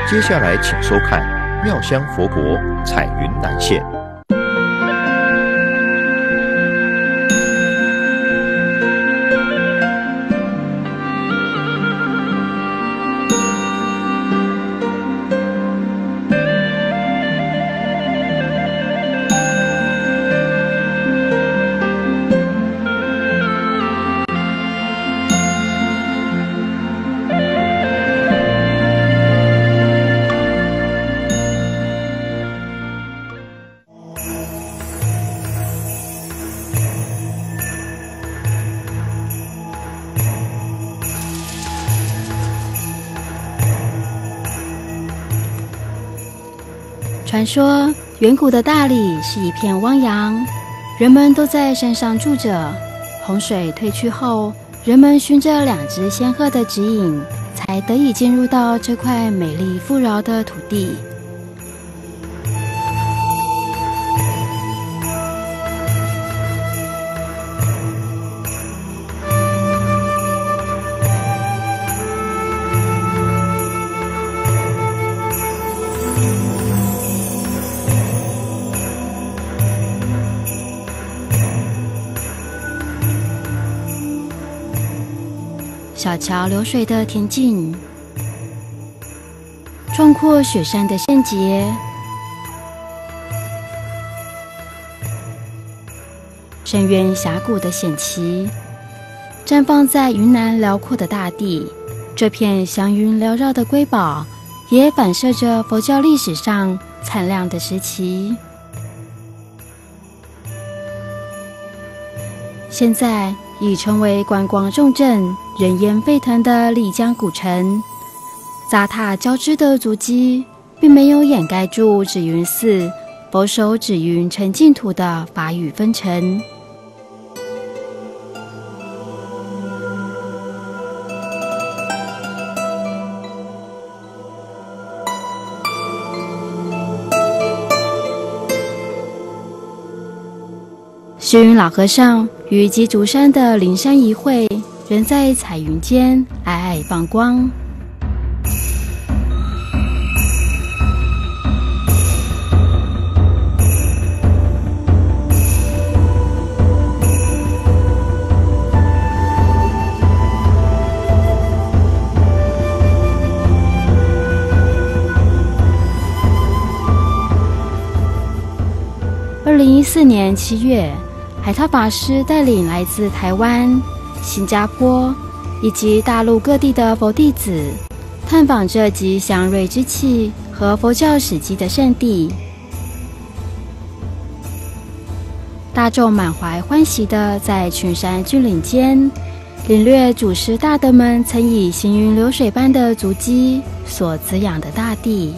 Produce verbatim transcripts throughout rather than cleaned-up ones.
接下来请收看妙香佛国彩云南线。 传说远古的大理是一片汪洋，人们都在山上住着。洪水退去后，人们循着两只仙鹤的指引，才得以进入到这块美丽富饶的土地。小桥流水的恬静，壮阔雪山的线结，深渊峡谷的险奇，绽放在云南辽阔的大地。这片祥云缭绕的瑰宝，也反射着佛教历史上灿烂的时期。现在已成为观光重镇，人烟沸腾的丽江古城，杂沓交织的足迹，并没有掩盖住紫云寺佛手紫云成净土的法语纷呈。虚云老和尚与鸡足山的灵山一会，人在彩云间皑皑放光。二零一四年七月，海涛法师带领来自台湾、新加坡以及大陆各地的佛弟子，探访这吉祥瑞之气和佛教史迹的圣地。大众满怀欢喜地在群山峻岭间，领略祖师大德们曾以行云流水般的足迹所滋养的大地。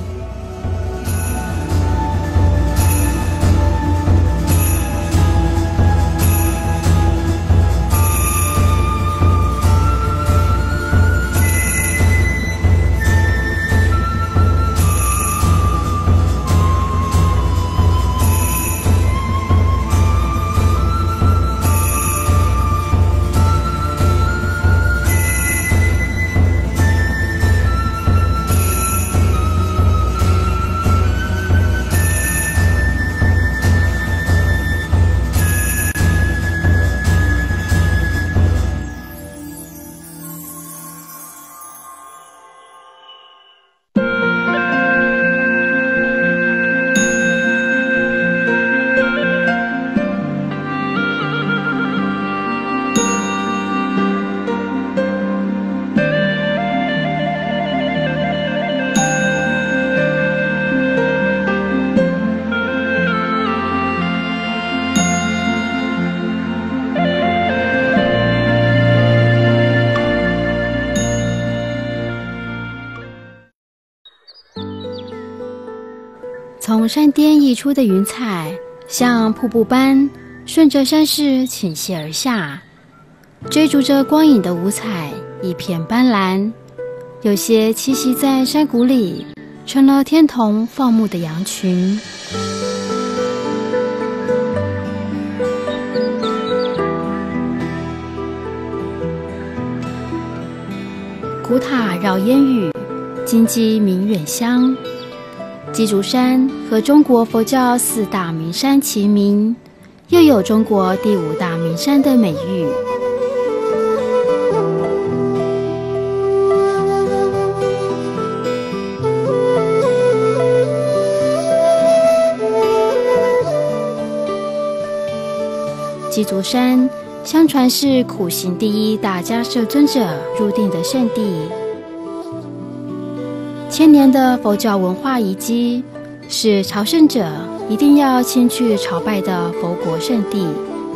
从山巅溢出的云彩，像瀑布般顺着山势倾泻而下，追逐着光影的五彩一片斑斓。有些栖息在山谷里，成了天童放牧的羊群。古塔绕烟雨， 金鸡鸣远乡。鸡足山和中国佛教四大名山齐名，又有中国第五大名山的美誉。鸡足山相传是苦行第一大迦摄尊者入定的圣地，千年的佛教文化遗迹，是朝圣者一定要亲去朝拜的佛国圣地。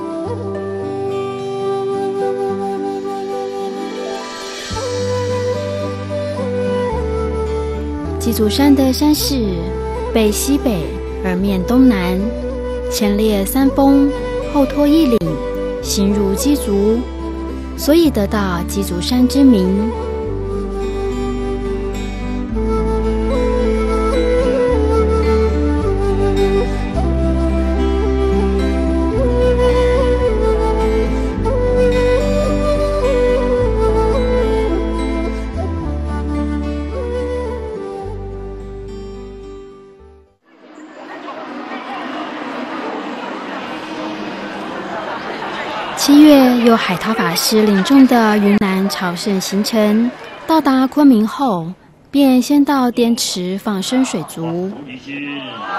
鸡足山的山势北西北而面东南，前列三峰，后托一岭，形如鸡足，所以得到鸡足山之名。七月由海涛法师领众的云南朝圣行程，到达昆明后，便先到滇池放生水族。 离心，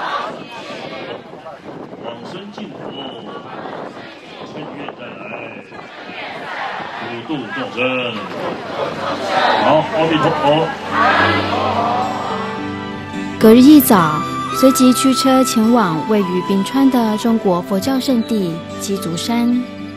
往生净土，千愿再来，普度众生。好，阿弥陀佛。 隔日一早，随即驱车前往位于宾川的中国佛教圣地鸡足山。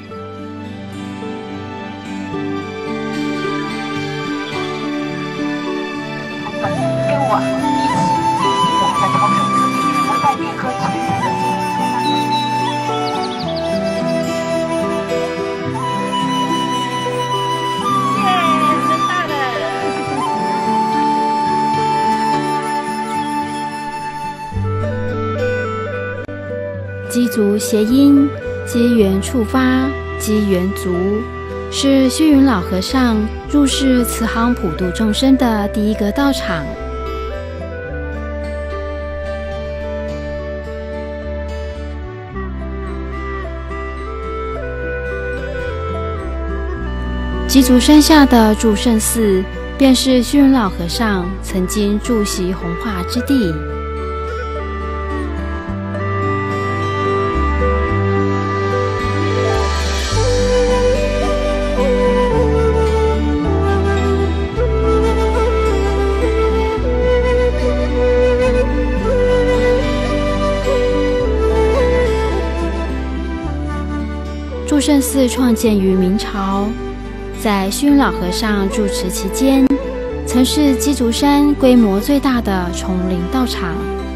鸡足谐音，机缘触发，机缘足，是虚云老和尚入世慈航普度众生的第一个道场。鸡足山下的祝圣寺，便是虚云老和尚曾经住习弘化之地。祝圣寺创建于明朝，在虚云老和尚住持期间，曾是鸡足山规模最大的丛林道场。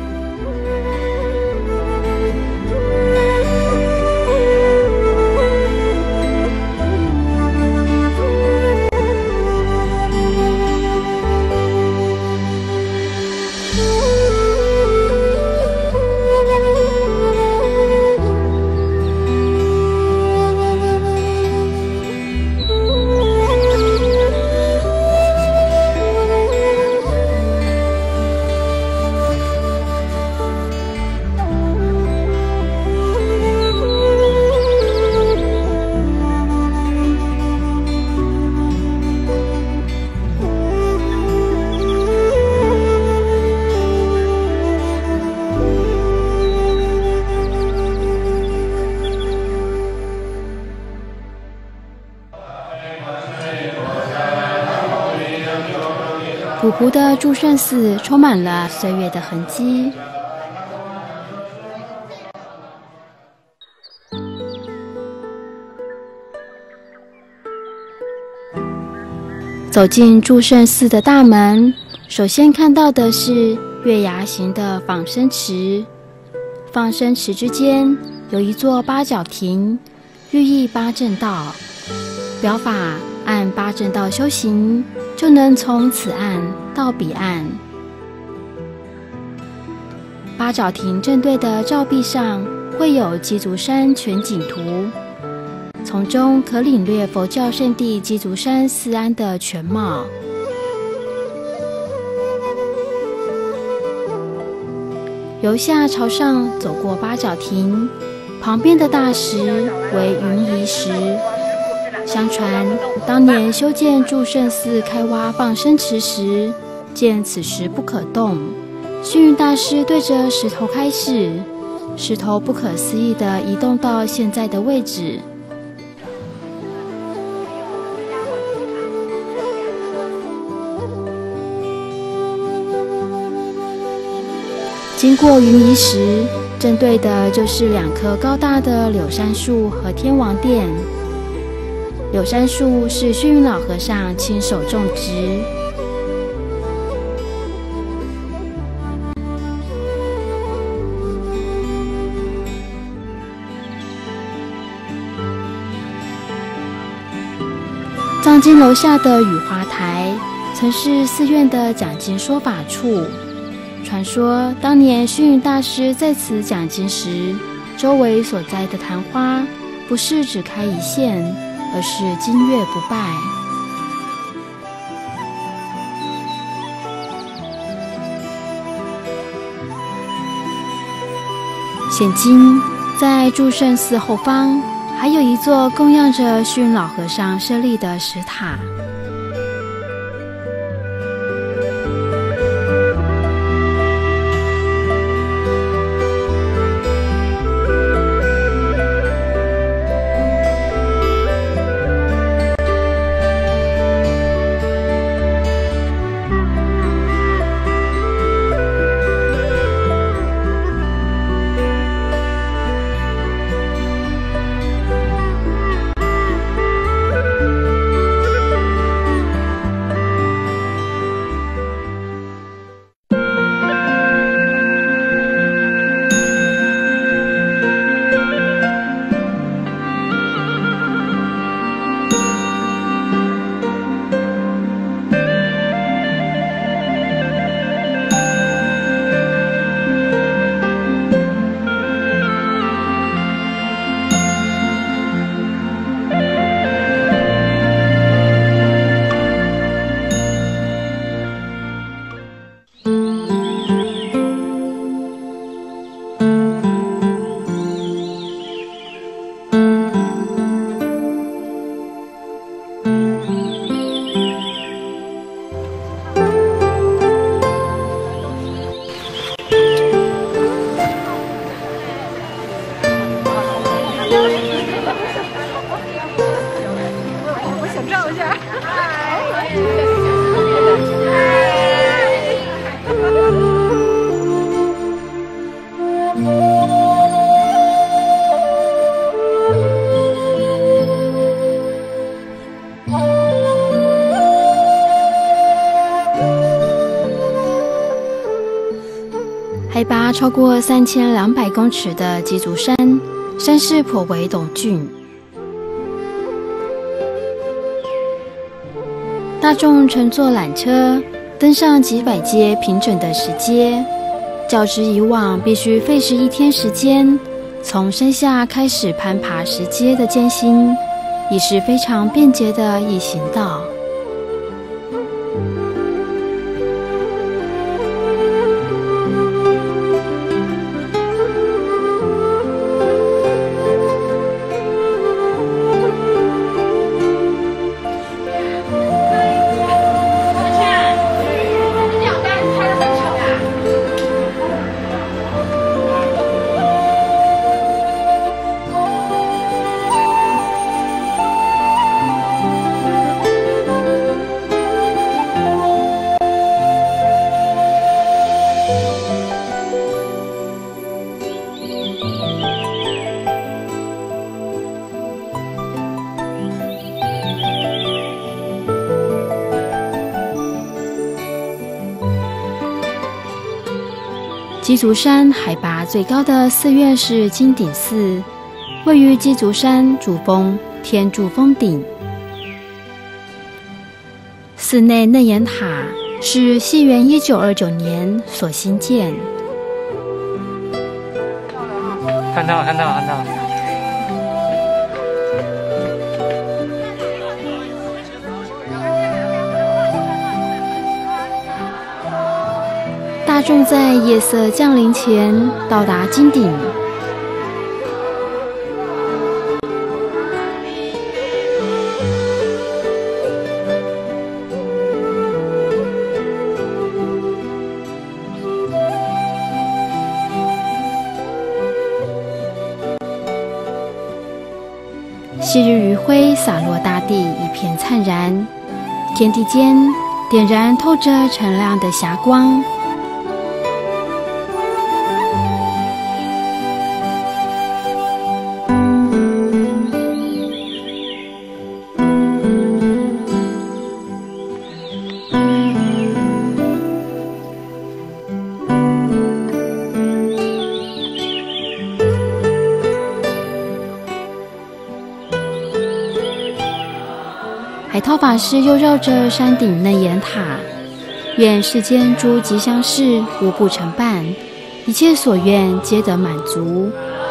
古朴的祝圣寺充满了岁月的痕迹。走进祝圣寺的大门，首先看到的是月牙形的放生池。放生池之间有一座八角亭，寓意八正道。表法按八正道修行，就能从此岸到彼岸。八角亭正对的照壁上绘有鸡足山全景图，从中可领略佛教圣地鸡足山四安的全貌。 由下朝上走过八角亭，旁边的大石为云仪石。相传当年修建祝圣寺开挖傍生池时，见此石不可动，虚云大师对着石头开示，石头不可思议地移动到现在的位置。经过云仪石，正对的就是两棵高大的柳杉树和天王殿。柳杉树是虚云老和尚亲手种植。藏经楼下的雨花台曾是寺院的讲经说法处。传说当年虚云大师在此讲经时，周围所栽的昙花不是只开一线，而是金月不败。现今在祝圣寺后方还有一座供养着虚云老和尚设立的石塔。海拔超过三千两百公尺的鸡足山，山势颇为陡峻。大众乘坐缆车登上几百阶平整的石阶，较之以往必须费时一天时间，从山下开始攀爬石阶的艰辛，已是非常便捷的易行道。鸡足山海拔最高的寺院是金顶寺，位于鸡足山主峰天柱峰顶。寺内楞严塔是西元一九二九年所兴建。 看到，看到，看到。 大大众在夜色降临前到达金顶。昔日余晖洒落大地，一片灿然。天地间点燃透着澄亮的霞光。海涛法师又绕着山顶楞严塔，愿世间诸吉祥事无不成办，一切所愿皆得满足。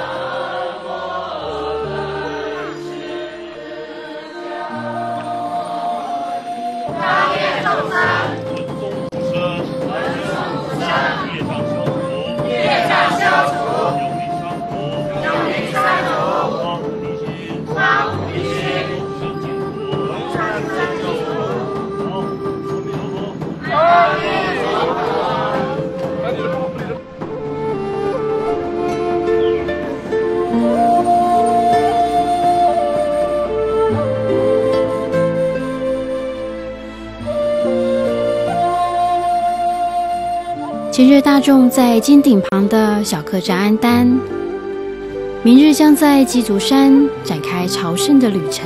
今日大众在金顶旁的小客栈安丹，明日将在鸡足山展开朝圣的旅程。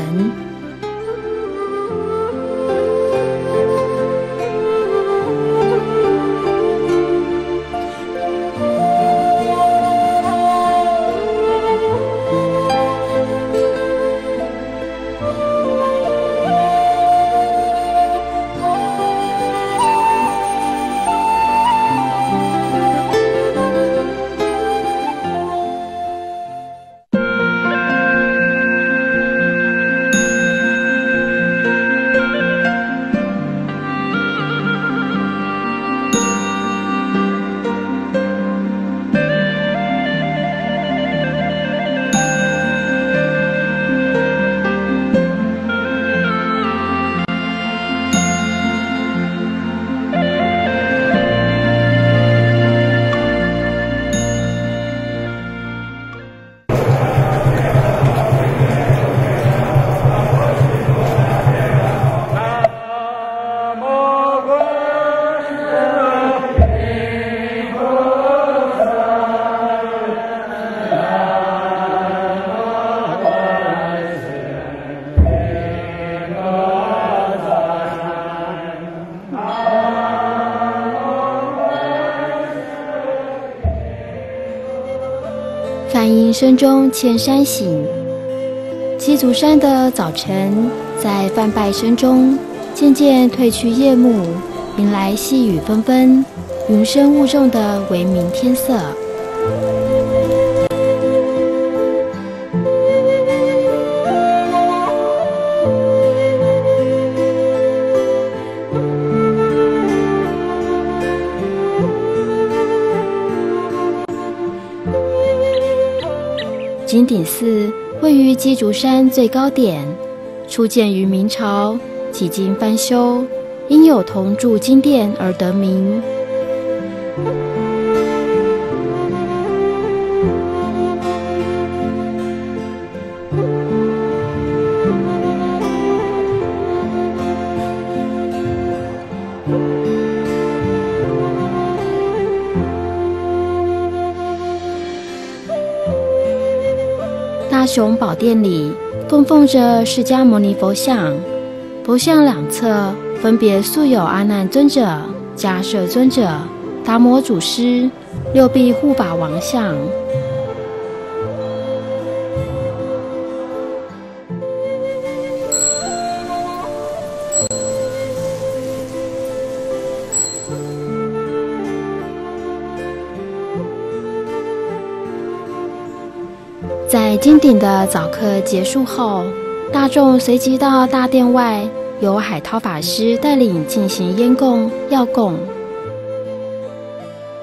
梵音声中千山行，鸡足山的早晨，在梵拜声中渐渐褪去夜幕，迎来细雨纷纷、云深雾重的微明天色。金顶寺位于鸡足山最高点，初建于明朝，几经翻修，因有铜铸金殿而得名。大雄宝殿里供奉着释迦牟尼佛像，佛像两侧分别塑有阿难尊者、迦摄尊者、达摩祖师、六臂护法王像。在金顶的早课结束后，大众随即到大殿外，由海涛法师带领进行烟供、药供。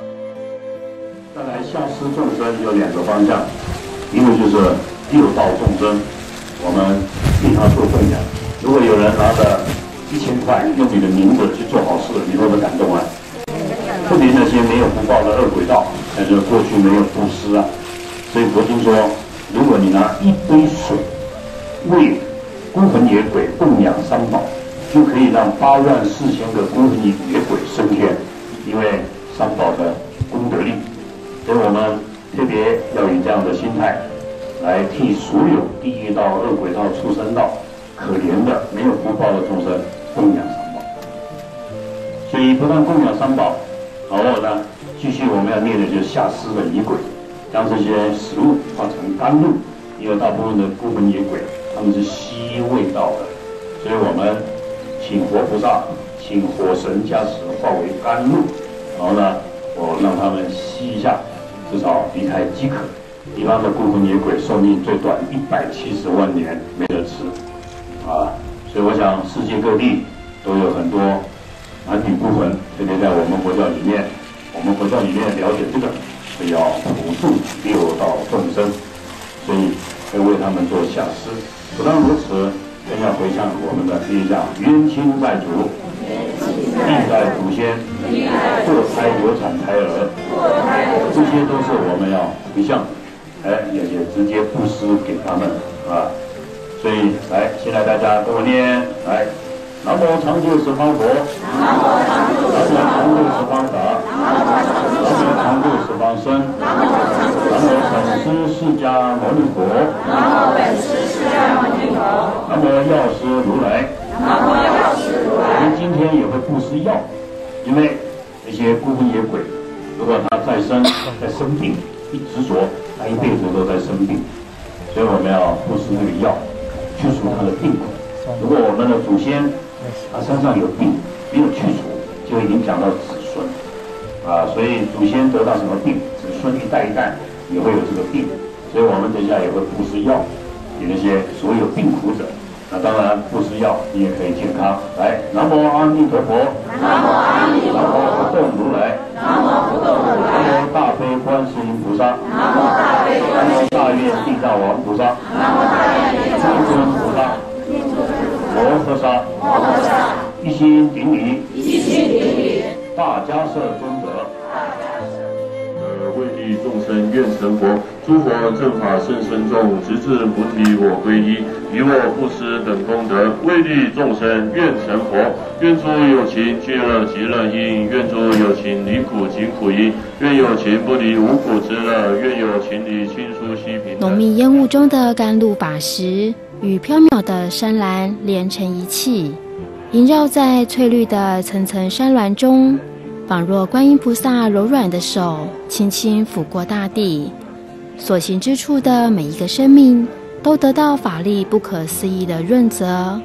有两个方向，一个就是六道众生，我们替他做供养。如果有人拿着一千块用你的名字去做好事，你会不会感动啊？特别那些没有福报的恶鬼道，但是过去没有布施啊，所以佛经说，如果你拿一杯水为孤魂野鬼供养三宝，就可以让八万四千个孤魂野鬼升天，因为三宝的功德力。所以我们特别要以这样的心态来替所有地狱道、恶鬼道、畜生道可怜的没有福报的众生供养三宝。所以不但供养三宝，然后呢，继续我们要念的就是下施的仪轨，将这些食物化成甘露，因为大部分的孤魂野鬼他们是吸味道的，所以我们请活菩萨、请火神加持化为甘露，然后呢，我让他们吸一下，至少离开饥渴。一般的孤魂野鬼寿命最短一百七十万年，没得吃啊！所以我想世界各地都有很多男女孤魂，特别在我们佛教里面，我们佛教里面了解这个，所以要普度六道众生，所以会为他们做下施。不但如此，更要回向我们的第一讲冤亲债主、历代祖先、堕胎流产胎儿，这些都是我们要回向，哎，也也直接布施给他们啊。所以来，现在大家跟我念来。南无常住十方佛，南无常住十方法，南无常住十方僧，南无本师释迦牟尼佛，南无本师释迦牟尼佛，南无药师如来，南无药师如来。我们今天也会布施药，因为那些孤魂野鬼，如果他再生再生病，一执着，他一辈子都在生病，所以我们要布施那个药，去除他的病苦。如果我们的祖先他身上有病没有去除，就会影响到子孙啊，所以祖先得到什么病，子孙一代一代也会有这个病，所以我们等一下也会布施药给那些所有病苦者。那当然布施药你也可以健康。来，南无阿弥陀佛，南无阿弥陀佛，南无不动如来，南无不动如来，南无大悲观世音菩萨，南无大悲观世音菩萨，南无大愿地藏王菩萨，南无大愿地藏王菩萨。摩诃萨，摩诃萨，一心顶礼，一心顶礼，大迦叶尊者。 呃，为利众生愿成佛，诸佛正法甚深重，直至菩提我归依。以我布施等功德，为利众生愿成佛。愿诸有情具乐极乐因，愿诸有情离苦尽苦因，愿有情不离无苦之乐，愿有情离亲疏悉平。 浓密烟雾中的甘露法石与缥缈的山岚连成一气，萦绕在翠绿的层层山峦中，仿若观音菩萨柔软的手轻轻抚过大地，所行之处的每一个生命都得到法力不可思议的润泽。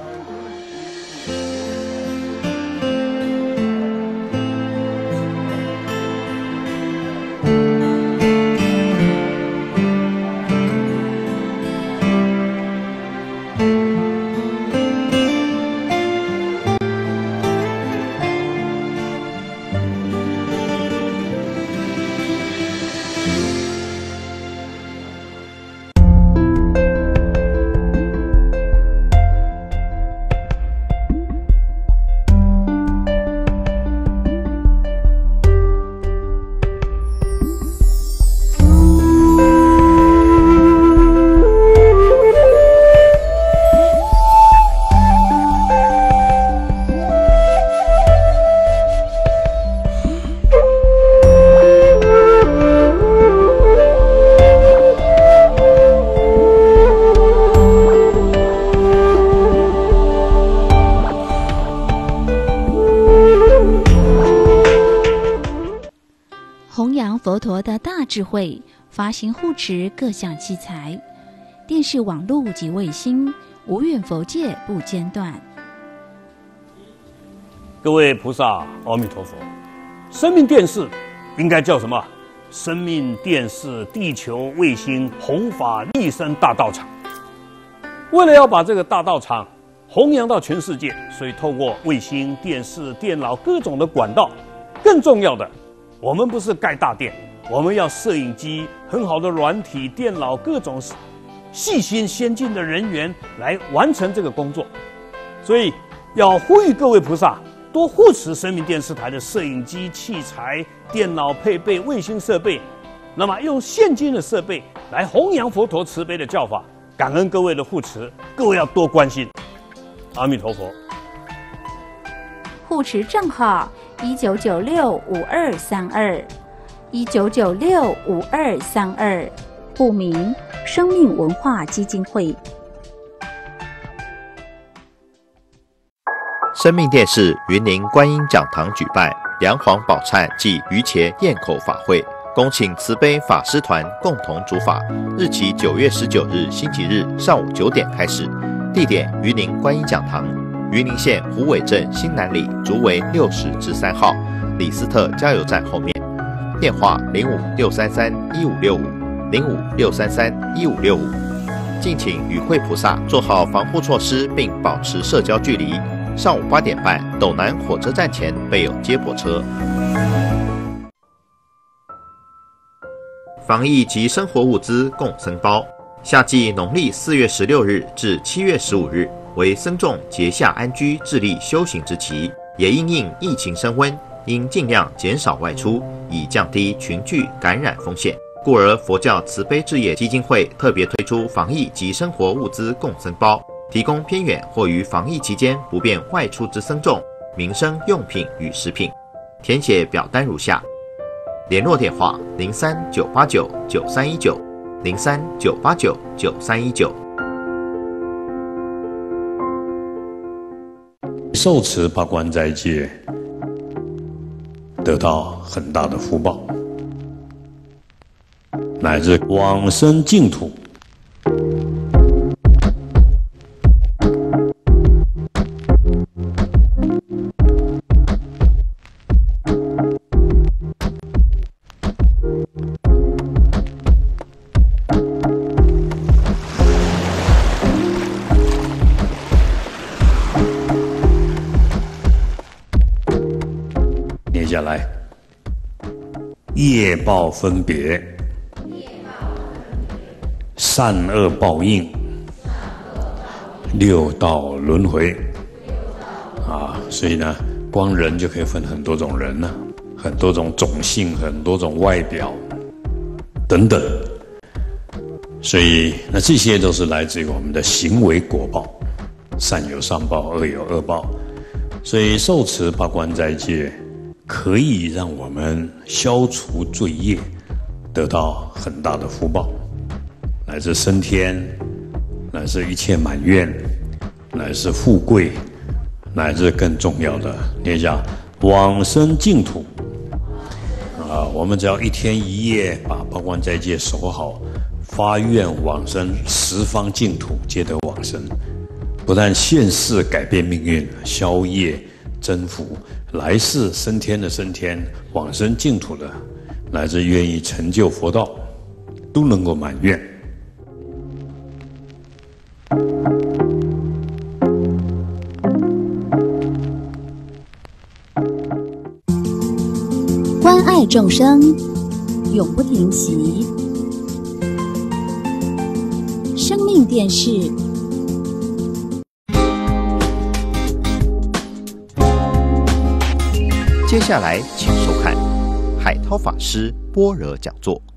佛陀的大智慧，发心护持各项器材，电视、网络及卫星，无远佛界不间断。 各位菩萨，阿弥陀佛！生命电视应该叫什么？生命电视地球卫星弘法利生大道场。为了要把这个大道场弘扬到全世界，所以透过卫星、电视、电脑各种的管道。更重要的，我们不是盖大殿， 我们要摄影机、很好的软体、电脑，各种细心先进的人员来完成这个工作。所以要呼吁各位菩萨多护持生命电视台的摄影机、器材、电脑配备、卫星设备，那么用现今的设备来弘扬佛陀慈悲的教法。感恩各位的护持，各位要多关心。阿弥陀佛。 护持账号一九九六五二三二，一九九六五二三二，户名生命文化基金会。 生命电视云林观音讲堂举办梁皇宝忏暨于伽咽口法会，恭请慈悲法师团共同主法，日期九月十九日星期日上午九点开始，地点云林观音讲堂，云林县虎尾镇新南里竹围六十至三号，李斯特加油站后面。电话零五六三三一五六五零五六三三一五六五。敬请与会菩萨做好防护措施，并保持社交距离。上午八点半，斗南火车站前备有接驳车。防疫及生活物资共僧包，夏季农历四月十六日至七月十五日为僧众结夏安居、致力修行之期，也因应疫情升温，应尽量减少外出，以降低群聚感染风险。故而佛教慈悲置业基金会特别推出防疫及生活物资共僧包，提供偏远或于防疫期间不便外出之僧众民生用品与食品。填写表单如下：联络电话零三九八九九三一九零三九八九九三一九。 受持八关斋戒，得到很大的福报，乃至往生净土。念下来，业报分别，善恶报应，六道轮回啊！所以呢，光人就可以分很多种人了，很多种种性，很多种外表等等。所以那这些都是来自于我们的行为果报，善有善报，恶有恶报。所以受持八关斋戒，可以让我们消除罪业，得到很大的福报，乃至升天，乃至一切满愿，乃至富贵，乃至更重要的，念一下往生净土啊！我们只要一天一夜把八关斋戒守好，发愿往生十方净土，皆得往生。不但现世改变命运，消业增福，来世升天的升天，往生净土的，乃至愿意成就佛道，都能够满愿。 关爱众生，永不停息。生命电视。 接下来，请收看海涛法师般若讲座。